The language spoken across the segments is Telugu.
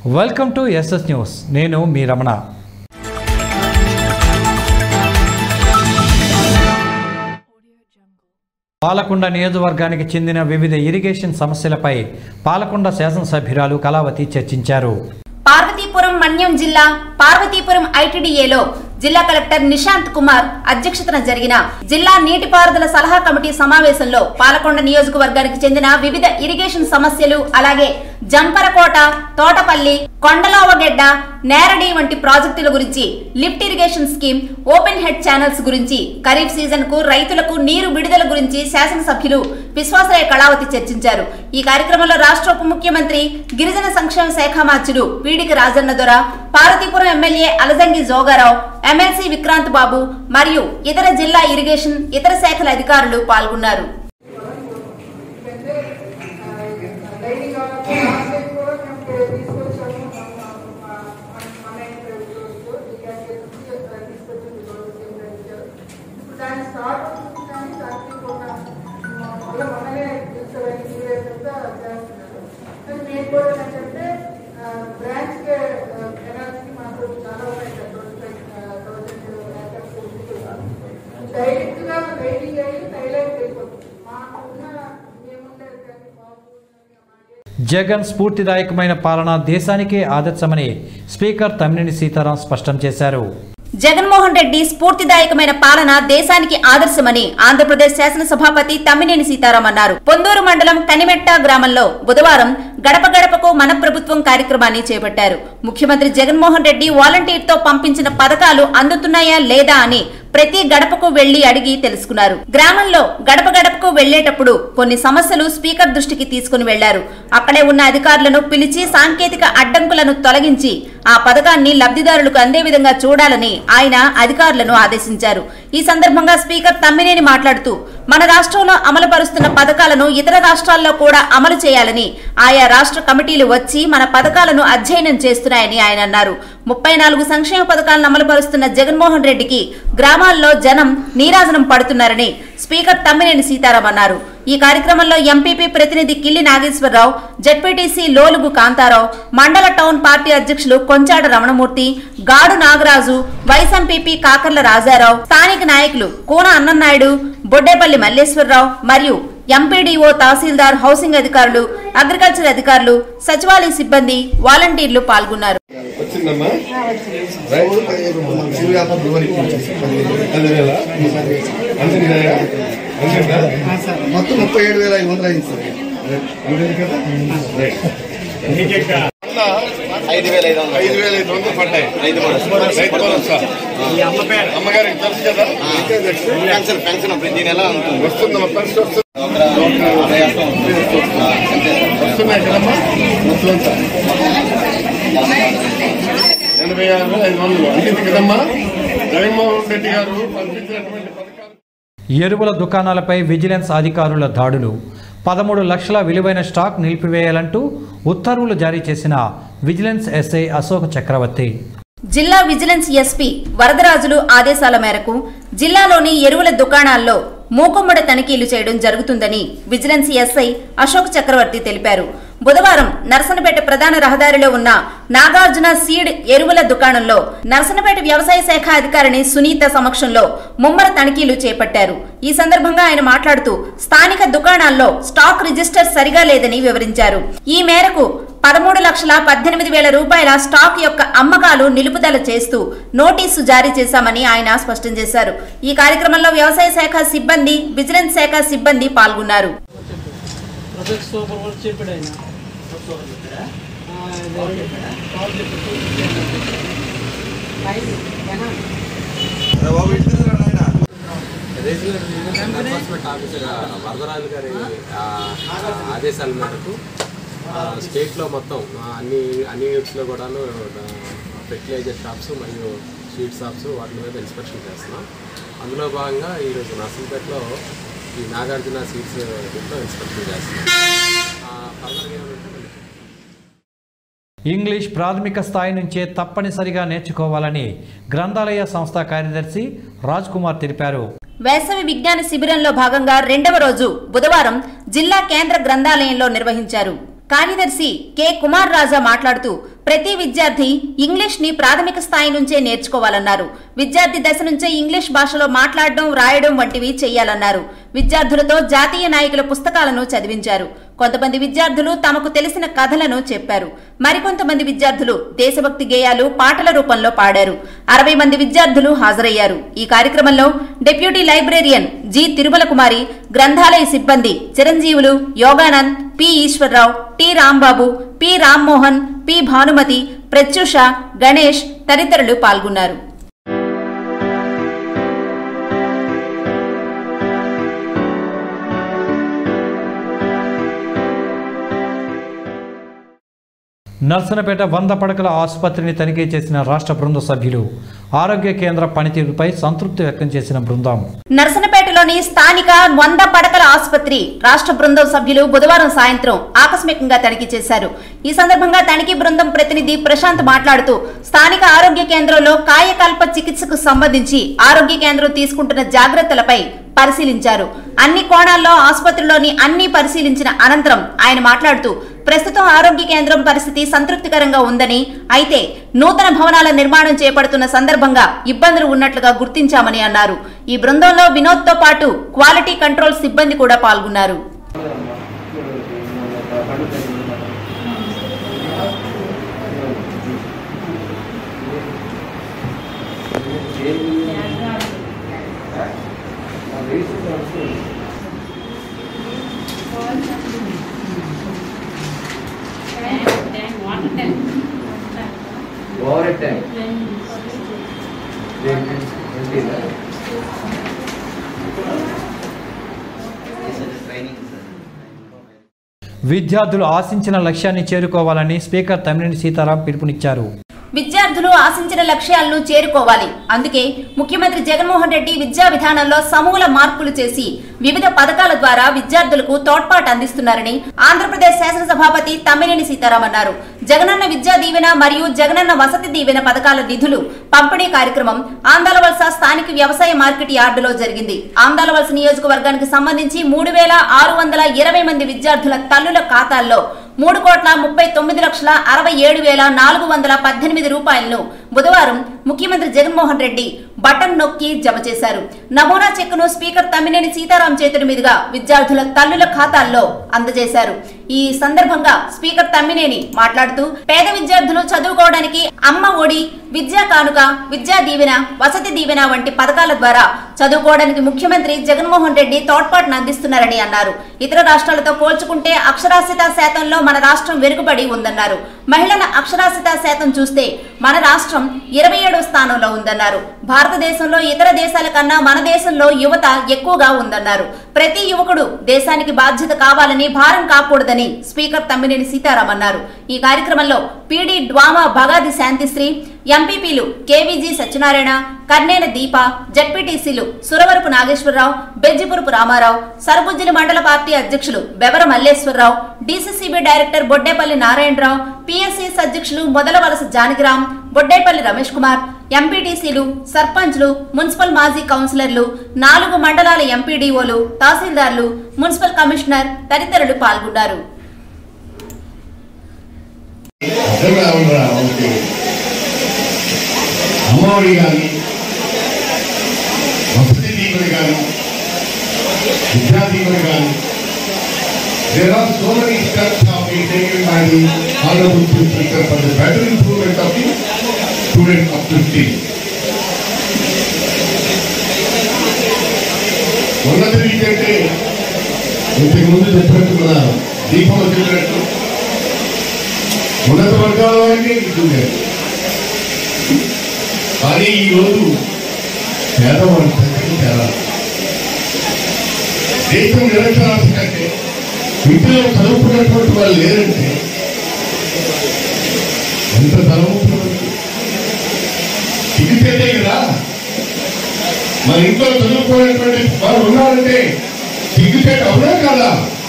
Welcome to SS news. నేను మీ రమణ. పాలకొండ నియోజకవర్గానికి చెందిన వివిధ ఇరిగేషన్ సమస్యలపై పాలకొండ శాసనసభ్యురాలు కళావతి చర్చించారు. పార్వతీపురం మన్యం జిల్లా పార్వతీపురం ఐటీడీఏలో జిల్లా కలెక్టర్ నిశాంత్ కుమార్ అధ్యక్షతన జరిగిన జిల్లా నీటిపారుదల సలహా కమిటీ సమావేశంలో పాలకొండ నియోజకవర్గానికి చెందిన వివిధ ఇరిగేషన్ సమస్యలు, అలాగే జంపరకోట, తోటపల్లి, కొండలోవగెడ్డ, నేరడి వంటి ప్రాజెక్టుల గురించి, lift irrigation scheme, open head channels గురించి, ఖరీఫ్ సీజన్ కు రైతులకు నీరు విడుదల గురించి శాసనసభ్యులు విశ్వాసరాయ కళావతి చర్చించారు. ఈ కార్యక్రమంలో రాష్ట్ర ఉప ముఖ్యమంత్రి, గిరిజన సంక్షేమ శాఖ మార్చులు పీడికి రాజన్న దొర, పార్వతీపురం ఎమ్మెల్యే అలజంగి జోగారావు, ఎమ్మెల్సీ విక్రాంత్ బాబు మరియు ఇతర జిల్లా ఇరిగేషన్ ఇతర శాఖల అధికారులు పాల్గొన్నారు. జగన్ స్ఫూర్తిదాయకమైన పాలన దేశానికే ఆదర్శమని స్పీకర్ తమ్మినేని సీతారాం స్పష్టం చేశారు. జగన్మోహన్ రెడ్డి స్ఫూర్తిదాయకమైన పాలన దేశానికి ఆదర్శమని ఆంధ్రప్రదేశ్ శాసనసభాపతి తమ్మినేని సీతారాం అన్నారు. పొందూరు మండలం కనిమెట్ట గ్రామంలో బుధవారం గడప గడపకు మన ప్రభుత్వం కార్యక్రమాన్ని చేపట్టారు. ముఖ్యమంత్రి జగన్మోహన్ రెడ్డి వాలంటీర్తో పంపించిన పథకాలు అందుతున్నాయా లేదా అని ప్రతి గడపకు వెళ్లి అడిగి తెలుసుకున్నారు. గ్రామంలో గడప గడపకు వెళ్లేటప్పుడు కొన్ని సమస్యలు స్పీకర్ దృష్టికి తీసుకుని వెళ్లారు. అక్కడే ఉన్న అధికారులను పిలిచి సాంకేతిక అడ్డంకులను తొలగించి ఆ పథకాన్ని లబ్ధిదారులకు అందే విధంగా చూడాలని ఆయన అధికారులను ఆదేశించారు. ఈ సందర్భంగా స్పీకర్ తమ్మినేని మాట్లాడుతూ మన రాష్ట్రంలో అమలు పరుస్తున్న పథకాలను ఇతర రాష్ట్రాల్లో కూడా అమలు చేయాలని ఆయా రాష్ట్ర కమిటీలు వచ్చి మన పథకాలను అధ్యయనం చేస్తున్నాయని ఆయన అన్నారు. 34 సంక్షేమ పథకాలను అమలు పరుస్తున్న జగన్మోహన్ రెడ్డికి గ్రామాల్లో జనం నీరాజనం పడుతున్నారని స్పీకర్ తమ్మినేని సీతారాం అన్నారు. ఈ కార్యక్రమంలో ఎంపీపీ ప్రతినిధి కిల్లి నాగేశ్వరరావు, జెడ్పీటీసీ లోలుగు కాంతారావు, మండల టౌన్ పార్టీ అధ్యక్షులు కొంచాడ రమణమూర్తి, గాడు నాగరాజు, వైస్ ఎంపీపీ కాకర్ల రాజారావు, స్థానిక నాయకులు కూన అన్ననాయుడు, బొడ్డేపల్లి మల్లేశ్వరరావు మరియు ఎంపీడీఓ, తహసీల్దార్, హౌసింగ్ అధికారులు, అగ్రికల్చర్ అధికారులు, సచివాలయ సిబ్బంది, వాలంటీర్లు పాల్గొన్నారు. మొత్తం 37,500 అయింది సార్. 5,500 పడ్డాయి. అమ్మగారికి తెలుసు కదా, పెన్షన్ ప్రతి నెల వస్తుందమ్మా. పెన్షన్ వస్తున్నాయి కదమ్మా. 86,500 అందింది కదమ్మా. జగన్మోహన్ రెడ్డి గారు పంపించినటువంటి పథకాలు. ఎరువుల దుకాణాలపై విజిలెన్స్ అధికారుల దాడులు. 13 లక్షల విలువైన స్టాక్ నిలిపివేయాలంటూ ఉత్తర్వులు జారీ చేసిన విజిలెన్స్ ఎస్ఐ అశోక్ చక్రవర్తి. జిల్లా విజిలెన్స్ ఎస్పీ వరదరాజులు ఆదేశాల మేరకు జిల్లాలోని ఎరువుల దుకాణాల్లో మూకుమ్మడి తనిఖీలు చేయడం జరుగుతుందని విజిలెన్స్ ఎస్ఐ అశోక్ చక్రవర్తి తెలిపారు. బుధవారం నర్సనపేట ప్రధాన రహదారిలో ఉన్న నాగార్జున సీడ్ ఎరువుల దుకాణంలో నర్సనపేట వ్యవసాయ శాఖ అధికారిని సునీత సమక్షంలో ముమ్మర తనిఖీలు చేపట్టారు. ఈ సందర్భంగా ఆయన మాట్లాడుతూ స్థానిక దుకాణాల్లో స్టాక్ రిజిస్టర్ సరిగా లేదని వివరించారు. ఈ మేరకు 13,18,000 రూపాయల స్టాక్ యొక్క అమ్మకాలు నిలుపుదల చేస్తూ నోటీసు జారీ చేశామని ఆయన స్పష్టం చేశారు. ఈ కార్యక్రమంలో వ్యవసాయ శాఖ సిబ్బంది, విజిలెన్స్ శాఖ సిబ్బంది పాల్గొన్నారు. వరదరాజు గారి ఆదేశాల మేరకు స్టేట్లో మొత్తం అన్ని యూనిట్స్లో కూడాను ఫెర్టిలైజర్ షాప్స్ మరియు స్వీట్ షాప్స్ వాటి మీద ఇన్స్పెక్షన్ చేస్తున్నాం. అందులో భాగంగా ఈరోజు నర్సంపేటలో ఈ నాగార్జున సీడ్స్ దీంట్లో ఇన్స్పెక్షన్ చేస్తున్నాం. ఇంగ్లీష్ ప్రాథమిక స్థాయి నుంచే తప్పనిసరిగా నేర్చుకోవాలని గ్రంథాలయ సంస్థ కార్యదర్శి రాజ్ కుమార్ తెలిపారు. వేసవి విజ్ఞాన శిబిరంలో భాగంగా రెండవ రోజు బుధవారం జిల్లా కేంద్ర గ్రంథాలయంలో నిర్వహించారు. కార్యదర్శి కె కుమార్ రాజా మాట్లాడుతూ ప్రతి విద్యార్థి ఇంగ్లీష్ ని ప్రాథమిక స్థాయి నుంచే నేర్చుకోవాలన్నారు. విద్యార్థి దశ నుంచే ఇంగ్లీష్ భాషలో మాట్లాడడం, రాయడం వంటివి చేయాలన్నారు. విద్యార్థులతో జాతీయ నాయకుల పుస్తకాలను చదివించారు. కొంతమంది విద్యార్థులు తమకు తెలిసిన కథలను చెప్పారు. మరికొంతమంది విద్యార్థులు దేశభక్తి గేయాలు పాటల రూపంలో పాడారు. 60 మంది విద్యార్థులు హాజరయ్యారు. ఈ కార్యక్రమంలో deputy librarian G Tirumala Kumari, గ్రంథాలయ సిబ్బంది Chiranjeevulu, Yogananda, P Eswararao, T Rambabu, P Rammohan, P Bhanumathi, Pratyusha, Ganesh తదితరులు పాల్గొన్నారు. నర్సనపేట 100 పడకల ఆసుపత్రిని తనిఖీ చేసిన రాష్ట్ర బృంద సభ్యులు. ఆరోగ్య కేంద్ర పనితీరుపై సంతృప్తి వ్యక్తం చేసిన బృందం నర్సనపేటలోని స్థానిక 100 పడకల ఆసుపత్రి రాష్ట్ర బృందం సభ్యులు బుధవారం సాయంత్రం ఆకస్మికంగా తనిఖీ చేశారు. ఈ సందర్భంగా తనిఖీ బృందం ప్రతినిధి ప్రశాంత్ మాట్లాడుతూ స్థానిక ఆరోగ్య కేంద్రంలో కాయకల్ప చికిత్సకు సంబంధించి ఆరోగ్య కేంద్రం తీసుకుంటున్న జాగ్రత్తలపై పరిశీలించారు. అన్ని కోణాల్లో ఆసుపత్రిలోని అన్ని పరిశీలించిన అనంతరం ఆయన మాట్లాడుతూ ప్రస్తుతం ఆరోగ్య కేంద్రం పరిస్థితి సంతృప్తికరంగా ఉందని, అయితే నూతన భవనాల నిర్మాణం చేపడుతున్న సందర్భంగా ఇబ్బందులు ఉన్నట్లుగా గుర్తించామని అన్నారు. ఈ బృందంలో వినోద్ తో పాటు క్వాలిటీ కంట్రోల్ సిబ్బంది కూడా పాల్గొన్నారు. విద్యార్థులు ఆశించిన లక్ష్యాన్ని చేరుకోవాలని స్పీకర్ తమ్మినేని సీతారాం పిలుపునిచ్చారు. విద్యార్థులు ఆశించిన లక్ష్యాలను చేరుకోవాలి. అందుకే ముఖ్యమంత్రి జగన్మోహన్ రెడ్డి విద్యా విధానంలో సమూల మార్పులు చేసి వివిధ పథకాల ద్వారా విద్యార్థులకు తోడ్పాటు అందిస్తున్నారని ఆంధ్రప్రదేశ్ శాసనసభాపతి తమ్మినేని సీతారాం అన్నారు. జగనన్న విద్యా దీవెన మరియు జగనన్న వసతి దీవెన పథకాల నిధులు పంపిణీ కార్యక్రమం ఆందాలవలస స్థానిక వ్యవసాయ మార్కెట్ యార్డులో జరిగింది. ఆందాలవలస నియోజకవర్గానికి సంబంధించి 3620 మంది విద్యార్థుల తల్లుల ఖాతాల్లో 3,39,67,418 రూపాయలను బుధవారం ముఖ్యమంత్రి జగన్మోహన్ రెడ్డి బటన్ నొక్కి జమ చేశారు. నమూనా చెక్కును స్పీకర్ తమ్మినేని సీతారాం చేతుల మీదుగా విద్యార్థుల తల్లుల ఖాతాల్లో అందజేశారు. ఈ సందర్భంగా స్పీకర్ తమ్మినేని మాట్లాడుతూ పేద విద్యార్థులు చదువుకోవడానికి అమ్మ ఒడి, విద్యా కానుక, విద్యా దీవెన, వసతి దీవెన వంటి పథకాల ద్వారా చదువుకోవడానికి ముఖ్యమంత్రి జగన్మోహన్ రెడ్డి తోడ్పాటును అందిస్తున్నారని అన్నారు. ఇతర రాష్ట్రాలతో పోల్చుకుంటే అక్షరాస్యత శాతంలో మన రాష్ట్రం వెనుకబడి ఉందన్నారు. మహిళల అక్షరాస్యత శాతం చూస్తే మన రాష్ట్రం 27వ స్థానంలో ఉందన్నారు. భారతదేశంలో ఇతర దేశాల కన్నా మన దేశంలో యువత ఎక్కువగా ఉందన్నారు. ప్రతి యువకుడు దేశానికి బాధ్యత కావాలని, భారం కాకూడదని స్పీకర్ తమ్మినేని సీతారాం అన్నారు. ఈ కార్యక్రమంలో పీడీ డ్వామా భగాది శాంతిశ్రీ, ఎంపీపీలు కేవీజీ సత్యనారాయణ, కర్నేన దీప, జడ్పీటీసీలు సురవరపు నాగేశ్వరరావు, బెజ్జిపురపు రామారావు, సర్బుజ్జిలి మండల పార్టీ అధ్యక్షులు Bevara Malleswararao, DCCB director Boddepalli Narayanarao, PSCS అధ్యక్షులు మొదలవలస జానకిరాం, బొడ్డేపల్లి రమేష్ కుమార్, ఎంపీటీసీలు, సర్పంచ్లు, మున్సిపల్ మాజీ కౌన్సిలర్లు, 4 మండలాల ఎంపీడీఓలు, తహసీల్దార్లు, మున్సిపల్ కమిషనర్ తదితరులు పాల్గొన్నారు. అమ్మఒడి కానీ, వసతి దీవెన కానీ, విద్యా దీవెన కానీ, there are so many steps have been taken by the Honorable Chief Speaker for the better improvement of the student uplifting. ఉన్నత విద్య అంటే ఇంతకు ముందు చెప్పినట్టు మన దీపం చెప్పినట్టు ఉన్నత వర్గాల్లో అయితే విద్య, కానీ ఈరోజు పేదవాళ్ళ సంఖ్య చాలా. దేశం నిరక్షరాస్యత కంటే ఇంట్లో చదువుకున్నటువంటి వాళ్ళు లేరంటే ఎంత తలముఖులు చికిత్సే కదా. మన ఇంట్లో చదువుకున్నటువంటి వారు ఉన్నారంటే చికిత్సే అవునా కదా.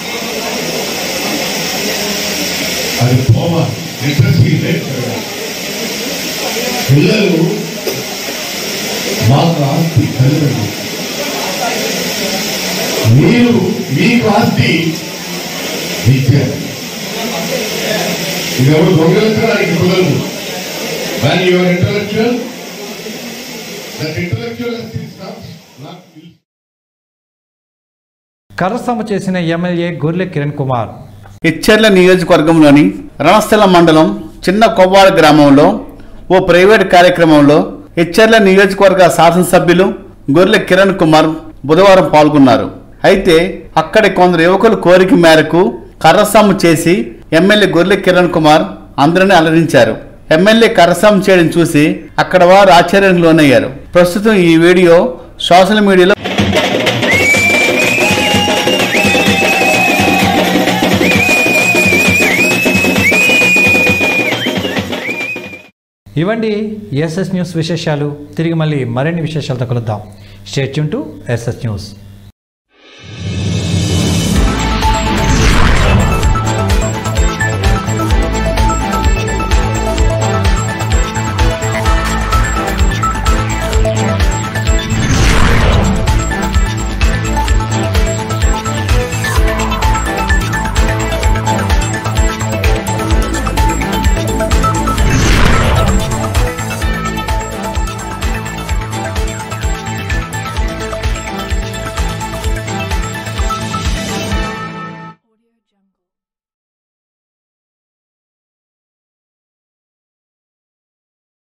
అది పోవాలి. పిల్లలు మాకు ఆస్తి కలిగండి, మీరు మీకు ఆస్తి విద్య. ఇది ఎవరు దొంగలించడానికి కుదరదు. When you are intellectual, that intellectual is not కర్రసాము చేసిన ఎమ్మెల్యే గొర్లె కిరణ్ కుమార్. ఇచ్చర్ల నియోజకవర్గంలోని రణస్థల మండలం చిన్న కొవ్వాడ గ్రామంలో ఓ ప్రైవేట్ కార్యక్రమంలో ఇచ్చర్ల నియోజకవర్గ శాసనసభ్యులు గొర్లె కిరణ్ కుమార్ బుధవారం పాల్గొన్నారు. అయితే అక్కడి కొందరు యువకుల కోరిక మేరకు కర్రసాము చేసి ఎమ్మెల్యే గొర్లె కిరణ్ కుమార్ అందరినీ అలరించారు. ఎమ్మెల్యే కర్రసాము చేయడం చూసి అక్కడ వారు ఆశ్చర్యానికి లోనయ్యారు. ప్రస్తుతం ఈ వీడియో సోషల్ మీడియాలో ఇవండి ఎస్ఎస్ న్యూస్ విశేషాలు. తిరిగి మళ్ళీ మరిన్ని విశేషాలతో కలుద్దాం. Stay tune to SS news.